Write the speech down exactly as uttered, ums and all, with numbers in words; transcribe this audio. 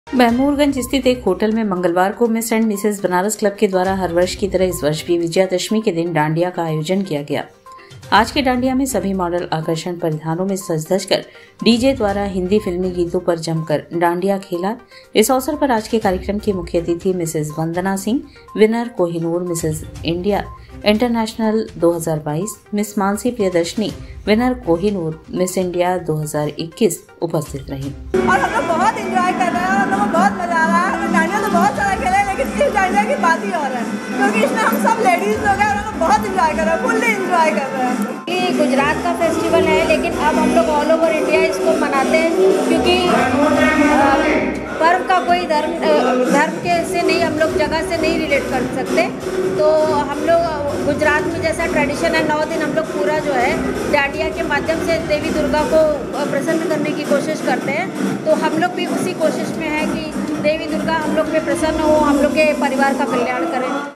महमूदगंज स्थित एक होटल में मंगलवार को miss and mrs Banaras club के द्वारा हर वर्ष की तरह इस वर्ष भी विजयादशमी के दिन डांडिया का आयोजन किया गया। आज के डांडिया में सभी मॉडल आकर्षण परिधानों में सज धज कर डीजे द्वारा हिंदी फिल्मी गीतों पर जमकर डांडिया खेला। इस अवसर पर आज के कार्यक्रम की मुख्य अतिथि mrs Vandana Singh, winner Kohinoor mrs India international दो हज़ार बाईस, miss Mansi Priyadarshini, winner Kohinoor miss India दो हज़ार इक्कीस उपस्थित रही। और हम लोग बहुत एंजॉय कर रहे हैं, हम लोग को बहुत मजा आ रहा है। हम डांडिया तो बहुत सारा खेले, लेकिन इस डांडिया की बात ही और है, क्योंकि इसमें हम सब लेडीज लोग हैं, हम लोग बहुत एंजॉय कर रहे हैं, फुल्ली एंजॉय कर रहे हैं। ये गुजरात का फेस्टिवल है, लेकिन अब हम लोग ऑल ओवर इंडिया इसको मनाते हैं, क्योंकि पर्व का कोई धर्म धर्म के से नहीं, हम लोग जगह से नहीं रिलेट कर सकते। तो हम लोग गुजरात में जैसा ट्रेडिशन है, नौ दिन हम लोग पूरा जो है डांडिया के माध्यम से देवी दुर्गा को प्रसन्न करने की कोशिश करते हैं। तो हम लोग भी उसी कोशिश में है कि देवी दुर्गा हम लोग पे प्रसन्न हो, हम लोग के परिवार का कल्याण करें।